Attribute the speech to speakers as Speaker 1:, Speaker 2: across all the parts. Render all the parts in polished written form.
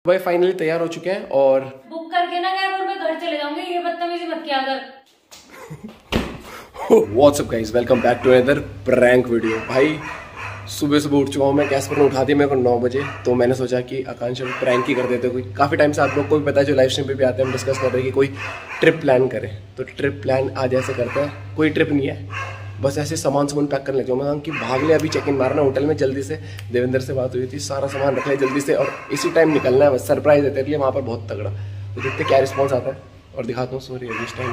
Speaker 1: भाई फाइनली तैयार हो चुके हैं और
Speaker 2: बुक करके ना यार, और मैं घर चले जाऊंगी। ये बदतमीजी मत किया कर।
Speaker 1: What's up guys, welcome back to another prank video. भाई सुबह सुबह उठ चुका हूँ मैं। कैस्पर ने उठा दिया मेरे को 9 बजे। तो मैंने सोचा कि आकांक्षा प्रैंक ही कर देते। कोई काफ़ी टाइम से आप लोग को भी पता है, जो लाइव स्ट्रीम पे भी आते हैं, हम डिस्कस कर रहे हैं कि कोई ट्रिप प्लान करें। तो ट्रिप प्लान आज ऐसे करते हैं, कोई ट्रिप नहीं है, बस ऐसे सामान पैक करने लग जाऊँ मैं कि भाग ले, अभी चेक इन मारना होटल में जल्दी से। देवेंद्र से बात हुई थी, सारा सामान रख ले जल्दी से और इसी टाइम निकलना है। बस सरप्राइज है तेरे लिए वहाँ पर बहुत तगड़ा। तो देखते क्या रिस्पॉन्स आता है और दिखाता हूँ। सॉरी अभी इस टाइम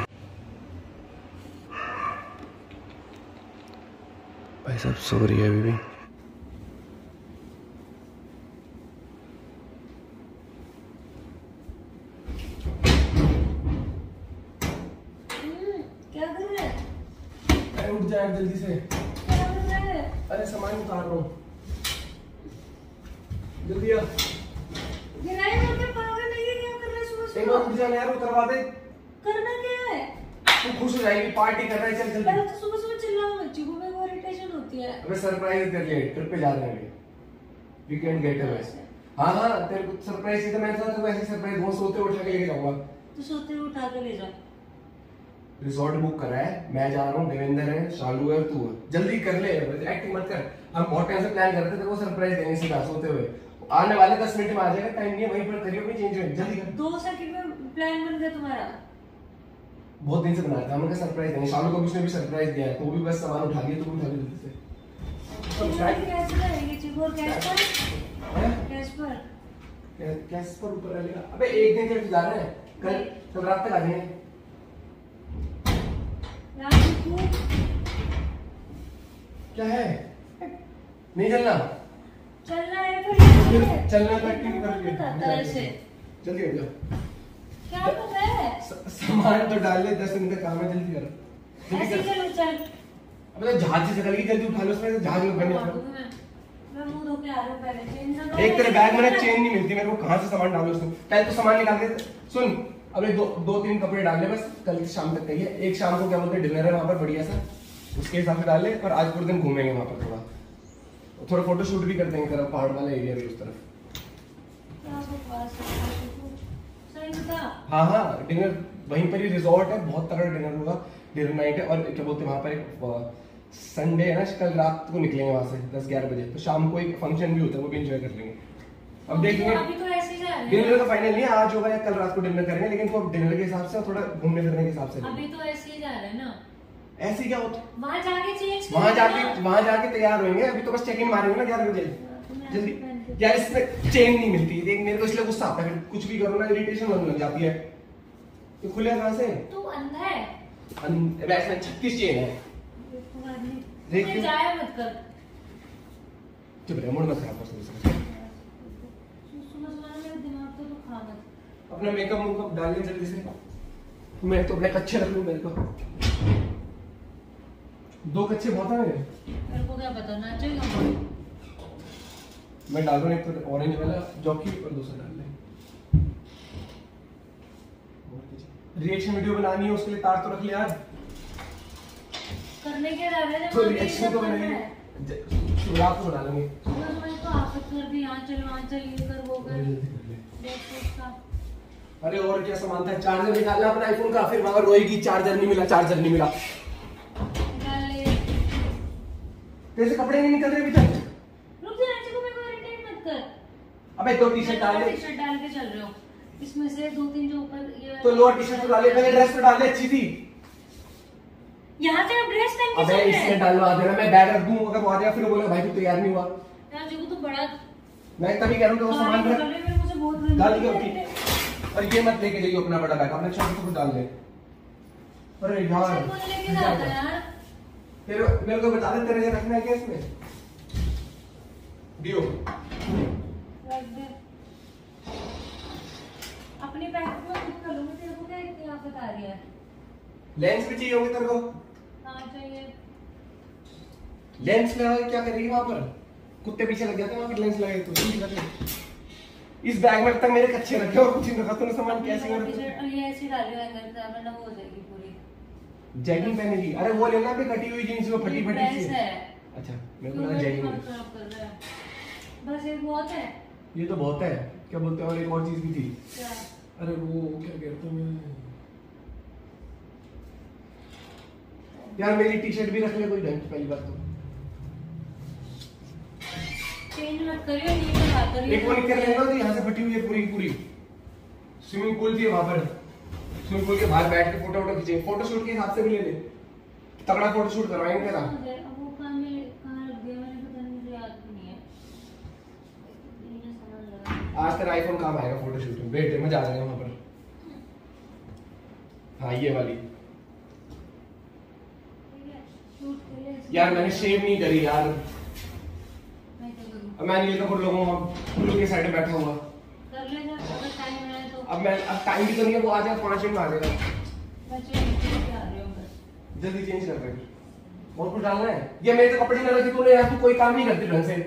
Speaker 1: भाई साहब सो रही है अभी भी।
Speaker 2: क्या कर रहे हैं?
Speaker 1: उठ जाए जल्दी से।
Speaker 2: क्या कर रहे हैं?
Speaker 1: अरे सामान उतार रहा हूँ, जल्दी आ।
Speaker 2: गिराई करके पागल नहीं है? क्या कर रहे हैं सुबह
Speaker 1: एक बार उठ जाना यार, उतरवा दे।
Speaker 2: करना क्या है?
Speaker 1: तू खुश हो जाएगी, पार्टी कर रहा है, चल जल्दी।
Speaker 2: पहले तो सुबह सुबह चिल्लाओ मत, चीकू में वो इरिटेशन होती है।
Speaker 1: अबे सरप्राइज है तेरे लिए, ट्रिप पे जा रहे हैं, वीकेंड गेट अवे। हाँ हाँ तेरे को सरप्राइज है, तो मैं तेरे को ऐसे सरप्राइज बहुत सोते उठा के लेके जाऊंगा।
Speaker 2: तो सोते हुए उठा के ले जा।
Speaker 1: रिजॉर्ट बुक करा है, मैं जा रहा हूँ, देवेंद्र है, शालू है, तू है। जल्दी कर ले, एक्टिंग मत कर। हम बहुत टाइम से प्लान करते थे वो सरप्राइज देने से, सोते हुए आने वाले 10 मिनट में आ जाएगा। टाइम नहीं है, वहीं पर करियो भी चेंज हो। जल्दी कर।
Speaker 2: 2 सेकंड में प्लान बन गया तुम्हारा।
Speaker 1: बहुत दिन से बना रहा था हमने सरप्राइज देने। शालू को भी उसने भी सरप्राइज दिया है, तो भी बस सामान उठा लिया। तो उठा लिया जल्दी से।
Speaker 2: कैसे रहेगी चीकू? और कैश पर
Speaker 1: ऊपर रहेगा। अबे एक दिन के लिए जा रहे हैं, कल रात तक आ जाएंगे। क्या है? नहीं चलना?
Speaker 2: चलना है
Speaker 1: चलना तो एक्टिंग कर लिया। जल्दी हो जाओ।
Speaker 2: क्या कर रहा है?
Speaker 1: सामान तो डाल ले, 10 दिन का काम है, जल्दी करो।
Speaker 2: ऐसे चलो चल।
Speaker 1: अबे तो जहाज से निकल गई, जल्दी उठा लो। उसमें जहाज में बने
Speaker 2: मैं मुंह धो के आ रहा हूं। पहले चेन से
Speaker 1: एक तेरे बैग में ना चेन नहीं मिलती मेरे को, कहां से सामान डालो उसमें। पहले तो सामान निकाल के सुन। अबे दो तीन कपड़े डाल ले बस, कल शाम तक चाहिए। एक शाम को क्या बोलते हैं, डिनर है वहां पर बढ़िया सा, उसके हिसाब से डाल ले। और आज पूरे दिन घूमेंगे वहां पर, थोड़ा फोटो शूट भी कर देंगे तरफ, पहाड़ वाला एरिया भी उस तरफ। हाँ हाँ डिनर वहीं पर ही, रिजॉर्ट है, बहुत तगड़ा डिनर होगा, डिनर नाइट है। और क्या बोलते हैं वहां पर एक संडे है ना, कल रात को निकलेंगे वहां से 10-11 बजे। तो शाम को एक फंक्शन भी होता है, वो भी एंजॉय कर लेंगे। अब देखेंगे,
Speaker 2: अभी तो ऐसे ही जा रहे हैं।
Speaker 1: डिनर तो फाइनल नहीं है, आज होगा या कल रात को डिनर करेंगे, लेकिन वो डिनर के हिसाब से और थोड़ा घूमने फिरने के हिसाब से।
Speaker 2: अभी तो ऐसे ही जा रहे हैं ना।
Speaker 1: ऐसे क्या होता है?
Speaker 2: वहां जाके चेंज,
Speaker 1: वहां जाके तैयार होंगे। अभी तो बस चेक इन मारेंगे ना 11 बजे जल्दी। यार इसमें चेन नहीं मिलती, देख मेरे को इसलिए गुस्सा आता है। कुछ भी करो ना इरिटेशन होने लग जाती है। तो खुले कहां से?
Speaker 2: तू अंधा है।
Speaker 1: वैसे 36 चेन है।
Speaker 2: देख जाया मत कर।
Speaker 1: चुप रह, मूड मत खराब कर।
Speaker 2: मेरा दिमाग तो तू खा मत।
Speaker 1: अपना मेकअप डाल ले जल्दी से। मैं तो अपने कच्चे रख लूं, मेरे को 2 कच्चे बहुत है मेरे
Speaker 2: को क्या पता ना चाहिए।
Speaker 1: मैं डाल रहा हूं, एक तो ऑरेंज वाला जॉकी और दूसरा डाल ले। रिएक्शन वीडियो बनानी है, उसके लिए तार तो रख ले यार।
Speaker 2: करने के डाले
Speaker 1: तो रिएक्शन तो बनाएंगे, रात को बना लेंगे।
Speaker 2: सुबह तो आफत कर दी, यहाँ चल वहाँ चल, ये कर वो कर।
Speaker 1: अरे और क्या सामान था? चार्जर निकालना अपना आईफोन का, फिर वहां रोएगी चार्जर नहीं मिला, चार्जर नहीं मिला। तेरे कपड़े नहीं निकल रहे अभी तक।
Speaker 2: रुक जा, ऐसे को मेरे को इरिटेट मत कर।
Speaker 1: अबे 2 टी-शर्ट डाल ले।
Speaker 2: टी-शर्ट डाल के चल रहे हो, इसमें से 2-3 जो ऊपर ये
Speaker 1: तो लोअर टी-शर्ट तो डाल ले, पहले ड्रेस तो डाल ले, अच्छी थी।
Speaker 2: यहाँ से अब ड्रेस पहन के
Speaker 1: अबे इसमें डालवा देना, मैं बैग रख दूं, अगर वो आ जाए फिर बोलेगा भाई तू तैयार नहीं हुआ।
Speaker 2: यार जो तो बड़ा,
Speaker 1: मैं तभी कह रहा हूं कि वो सामान रख
Speaker 2: मुझे बहुत
Speaker 1: डाल के ओके। और ये मत लेके जाइए अपना बड़ा बैग, अपने छोटे को डाल दे। अरे यार
Speaker 2: लेके जाता है यार।
Speaker 1: मेरे को बता दे, तेरे लिए रखना है क्या इसमें? दियो
Speaker 2: रख दे। अपनी बैग में खुद कर लूंगी, तेरे को क्या इतनी आफत आ रही है?
Speaker 1: लेंस भी चाहिए होंगे तेरे को?
Speaker 2: हाँ चाहिए।
Speaker 1: लेंस लगा क्या करेगी वहां पर? कुत्ते पीछे लग जाते हैं वहां पर लेंस लगाए तो। इस बैग में तक मेरे कच्चे रखे और कुछ नहीं रखा तूने सामान। कैसे कर?
Speaker 2: ये ऐसे डालियो अंदर से, वरना वो हो जाएगी पूरी।
Speaker 1: जैगिंग पहनेगी? अरे वो लेना भी कटी हुई जींस में फटी फटी सी
Speaker 2: है।
Speaker 1: अच्छा मेरे को लगा जैगिंग।
Speaker 2: बस ये बहुत है।
Speaker 1: ये तो बहुत है। क्या बोलते हैं, और एक और चीज भी थी।
Speaker 2: क्या?
Speaker 1: अरे वो क्या कहते हैं यार, मेरी टी शर्ट भी रख ले कोई ढंग की, पहली बात तो।
Speaker 2: चेंज मत करियो, नहीं तो बात करियो।
Speaker 1: एक वो निकल लेना तो यहाँ से फटी हुई है पूरी की पूरी। स्विमिंग पूल थी वहां पर, स्विमिंग पूल के बाहर बैठ के फोटो वोटो खींचे, फोटो शूट के हिसाब से भी ले ले, तगड़ा फोटो शूट करवाएंगे तेरा।
Speaker 2: वो कहाँ रख दिया मैंने, पता नहीं, मुझे याद भी नहीं है।
Speaker 1: आज तेरा आईफोन काम आएगा फोटो शूट में, बैठे मजा आ जाएगा वहां पर। हाँ ये वाली यार, मैंने शेव नहीं करी यार। अब मैं नील कपूर लोगों के साइड में बैठा हुआ।
Speaker 2: कर लेना अगर टाइम है तो।
Speaker 1: अब टाइम भी तो नहीं है, वो आ जाएगा 5 मिनट में आ जाएगा।
Speaker 2: मैं चेंज करके आ रही हूँ बस।
Speaker 1: जल्दी चेंज कर दे, बहुत कुछ डालना है। ये मेरे तो कपड़े लगा के तूने यार, तू कोई काम नहीं करती ढंग से।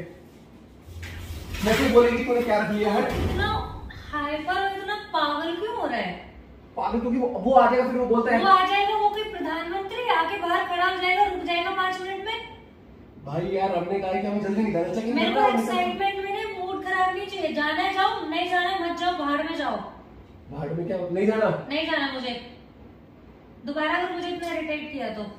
Speaker 1: मैं तुझे बोलेगी तूने क्या रख लिया है।
Speaker 2: इतना हाइपर, इतना पागल क्यों हो रहा है?
Speaker 1: पागल क्योंकि वो आ जाएगा, फिर वो बोलता है
Speaker 2: वो आ जाएगा, वो कोई प्रधानमंत्री आके बाहर खड़ा हो जाएगा, रुक जाएगा 5 मिनट में।
Speaker 1: भाई यार हमने कहा कि हम जल्दी निकलना चाहिए।
Speaker 2: मेरे को एक्साइटमेंट में नहीं, मूड खराब नहीं चाहिए। जाना है जाओ, नहीं जाना है मत जाओ, बाहर में जाओो।
Speaker 1: बाहर में क्या नहीं जाना?
Speaker 2: नहीं जाना मुझे दोबारा, अगर मुझे इतना इरिटेट किया तो।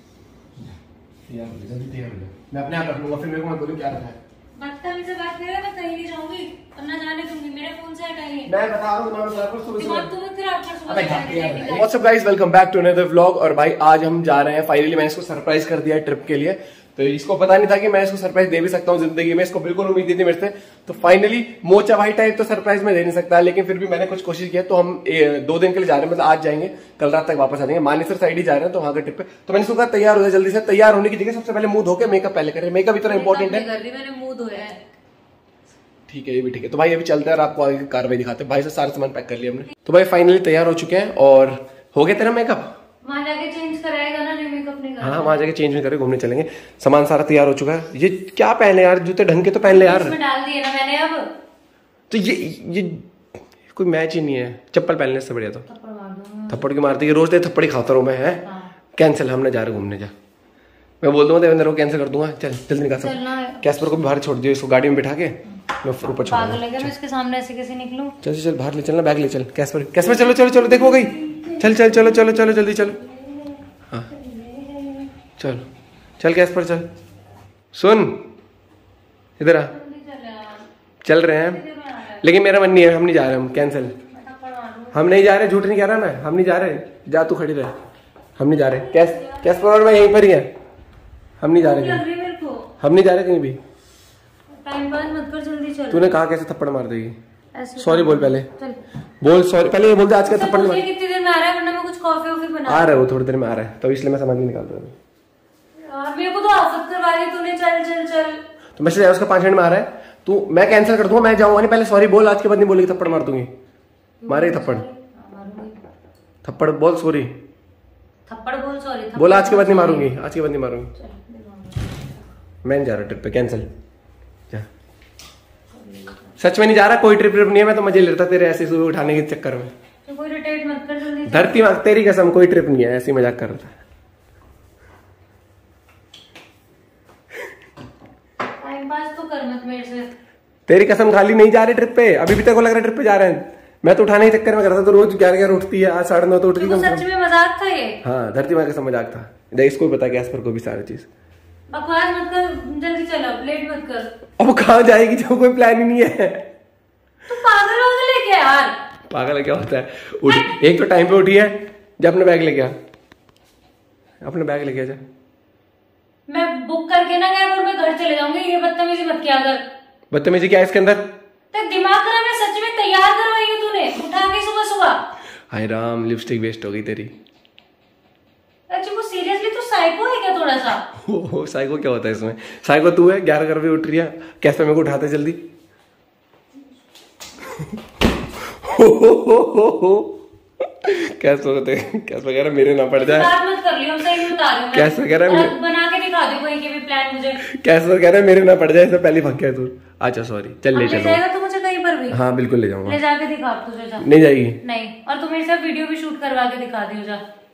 Speaker 1: यार जल्दी तैयार हो जा, मैं अपने आप रख लूंगा, फिर मेरे को मत बोलो क्या रखा है।
Speaker 2: बदतमीजी से बात करे, मैं कहीं नहीं जाऊंगी और ना जाने दूंगी। मेरे फोन से हटाइए।
Speaker 1: मैं बता रहा हूं तुम्हारे साथ पर सुबह
Speaker 2: दिमाग तुम्हें खराब कर सुबह।
Speaker 1: अबे जाके यार। What's up guys, welcome back to another vlog. और भाई आज हम जा रहे हैं, फाइनली मैंने इसको सरप्राइज कर दिया है ट्रिप के लिए। तो इसको पता नहीं था कि मैं इसको सरप्राइज दे भी सकता हूँ जिंदगी में, इसको बिल्कुल उम्मीद नहीं थी मेरे से। तो फाइनली मोचा भाई टाइप तो सरप्राइज में दे नहीं सकता, लेकिन फिर भी मैंने कुछ कोशिश किया। तो हम 2 दिन के लिए जा रहे हैं, मतलब आज जाएंगे, कल रात तक वापस आ जाएंगे। मानेसर साइड ही जा रहे हैं, तो वहां के ट्रिप पे। तो मैंने सोचा तैयार हो जाए जल्दी से। तैयार होने की जगह सबसे पहले मुंह धो के मेकअप पहले करें, मेकअप इतना इंपॉर्टेंट है।
Speaker 2: मैंने मुंह धोया है।
Speaker 1: ठीक है, ये भी ठीक है। तो भाई अभी चलते हैं और आपको आगे की कार्रवाई दिखाते हैं। भाई से सारा सामान पैक कर लिया हमने। तो भाई फाइनली तैयार हो चुके हैं और हो गया तेरा मेकअप।
Speaker 2: वहां जाके चेंज कराएगा ना, नहीं मेकअप नहीं करना।
Speaker 1: हाँ वहां जाके चेंज नहीं करे, घूमने चलेंगे। सामान सारा तैयार हो चुका है। ये क्या पहने यार, जूते ढंग के तो पहन ले यार।
Speaker 2: इसमें डाल दिए ना मैंने अब।
Speaker 1: तो ये कोई मैच ही नहीं है। चप्पल पहनने से बढ़िया तो
Speaker 2: थप्पड़ मार दूंगा।
Speaker 1: थप्पड़ की मारती है, रोज दे थप्पड़ ही खाता रहूं मैं। है कैंसिल, हमने जा रहे घूमने। जा, मैं बोल दूंगा देवेंद्र को कैंसिल कर दूंगा। चल जल्दी निकाल सब। कैस्पर को भी बाहर छोड़ दियो, इसको गाड़ी में बिठा के मैं ऊपर छोड़।
Speaker 2: पागल है क्या मैं इसके सामने ऐसे कैसे निकलूं?
Speaker 1: चल चल बाहर ले चलना, बैग ले चल। कैस्पर कैस्पर चलो चलो चलो, देखो गई। चल चल चलो चलो चलो जल्दी चलो। हाँ चल चल कैस्पर चल। सुन इधर आ, चल रहे हैं लेकिन मेरा मन नहीं है, हम नहीं जा रहे, हम कैंसिल। हम नहीं जा रहे, झूठ नहीं कह रहा मैं, हम नहीं जा रहे। जा तू खड़ी रहे, हम नहीं जा रहे। कैस्पर और मैं यहीं पर ही है, हम नहीं जा रहे कहीं। हम नहीं जा रहे कहीं भी।
Speaker 2: टाइम पास मत कर, जल्दी चल।
Speaker 1: तूने कहा कैसे थप्पड़ मार देगी?
Speaker 2: सॉरी
Speaker 1: बोल पहले,
Speaker 2: चल
Speaker 1: बोल सॉरी पहले। ये बोलते आज का थप्पड़ मार।
Speaker 2: कितनी देर में आ रहा है, वरना मैं कुछ कॉफी वॉफी बना
Speaker 1: आ रहा है, वो थोड़ी देर में आ रहा है, तो इसलिए मैं सामान नहीं निकाल रहा हूँ।
Speaker 2: मेरे को तो आफत करवा दी तूने। चल चल चल।
Speaker 1: तो मैसेज आया उसका 5 मिनट में आ रहा है। तू मैं कैंसिल कर दूंगा, मैं जाऊंगा नहीं। पहले सॉरी बोल, आज के बाद नहीं बोलेगी, थप्पड़ मार दूंगी। मारे थप्पड़, थप्पड़ बोल सॉरी।
Speaker 2: थप्पड़ बोल सॉरी।
Speaker 1: बोल आज के बाद नहीं मारूंगी, आज के बाद नहीं मारूंगी। मैं नहीं जा रहा ट्रिप पे, कैंसिल। जा, सच में नहीं जा रहा, कोई ट्रिप नहीं है। मैं तो मजे लेता तेरे ऐसे सुबह उठाने के चक्कर में।
Speaker 2: तो कोई रिटेट मत कर जल्दी।
Speaker 1: धरती माँ तेरी कसम, कोई ट्रिप नहीं है, ऐसे ही मजाक कर रहा था।
Speaker 2: टाइम पास तो कर मत मेरे से।
Speaker 1: तेरी कसम, खाली नहीं जा रहे ट्रिप पे। अभी भी तेरे को लग रहा है ट्रिप पे जा रहे हैं। मैं तो उठाने के चक्कर में करता, तो रोज 11 उठती है। आज 9:30 तो उठ गई।
Speaker 2: सच में मजाक था ये?
Speaker 1: हाँ धरती माँ का मजाक था। देख इसको भी पता, कैस्पर को भी सारी चीज।
Speaker 2: बकवास मत कर, जल्दी चलो, लेट मत कर।
Speaker 1: अब कहाँ जाएगी जब कोई प्लान ही नहीं है?
Speaker 2: तू पागल हो गया क्या यार?
Speaker 1: पागल है क्या होता है? उठ, एक तो टाइम पे उठी है। जब अपने बैग लेके आ, अपने बैग लेके आ जा।
Speaker 2: मैं बुक करके ना गया और मैं घर चले जाऊंगी। ये बदतमीजी मत किया कर।
Speaker 1: बदतमीजी क्या है इसके अंदर?
Speaker 2: तो दिमाग खराब है, सच में तैयार करवाई है तूने उठा के सुबह सुबह।
Speaker 1: हाय राम, लिपस्टिक वेस्ट हो गई तेरी।
Speaker 2: अच्छा वो सीरियसली तू साइको है क्या थोड़ा सा?
Speaker 1: ओ साइको क्या होता है इसमें? साइको तू है, 11 बजे उठ रही है। कैसे मेरे को उठाते जल्दी। कैसे वगैरह मेरे ना पड़ जाए।
Speaker 2: बात मत कर लियो, सही बता रही हूं मैं।
Speaker 1: कैसे वगैरह
Speaker 2: बना के दिखा दे कोई के भी प्लान मुझे।
Speaker 1: कैसे वगैरह मेरे ना पड़ जाए, इससे पहले भाग गया तू। अच्छा सॉरी, चल ले चलो।
Speaker 2: जाएगा तू मुझे कहीं पर भी?
Speaker 1: हाँ बिल्कुल ले जाऊंगा।
Speaker 2: ले जाके दिखा तुझे। जा
Speaker 1: नहीं जाएगी?
Speaker 2: नहीं, और तू मेरे साथ वीडियो भी शूट करवा के दिखा दे। जा